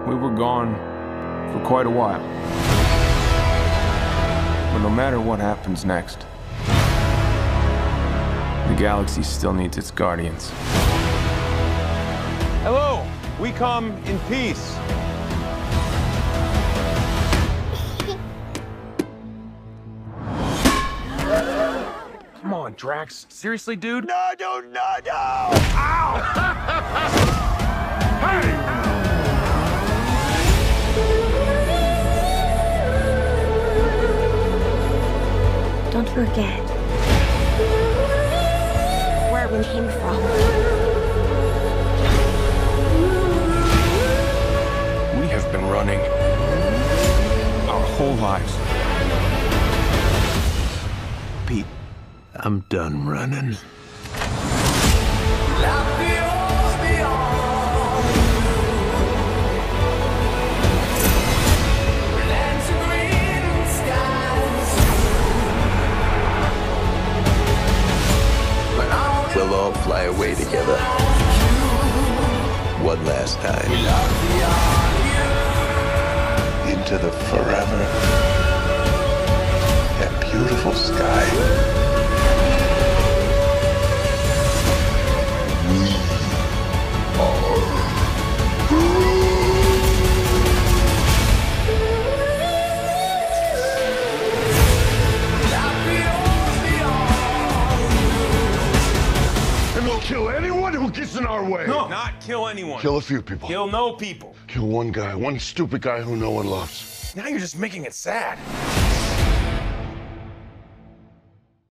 We were gone for quite a while. But no matter what happens next, the galaxy still needs its guardians. Hello, we come in peace. Come on, Drax. Seriously, dude? No! Ow! Hey! Don't forget where we came from. We have been running our whole lives. Pete, I'm done running. We'll all fly away together. One last time. Into the forever. That beautiful sky. And we'll kill anyone who gets in our way. No, not kill anyone. Kill a few people. Kill no people. Kill one guy, one stupid guy who no one loves. Now you're just making it sad.